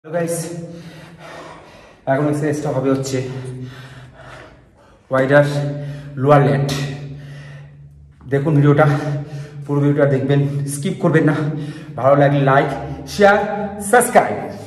Hello guys, এখন এক্সারসাইজটা হবে হচ্ছে ওয়াইডার লোয়ার ল্যাট। দেখুন ভিডিওটা, পুরো ভিডিওটা দেখবেন, স্কিপ করবেন না। ভালো লাগলে লাইক, শেয়ার, সাবস্ক্রাইব।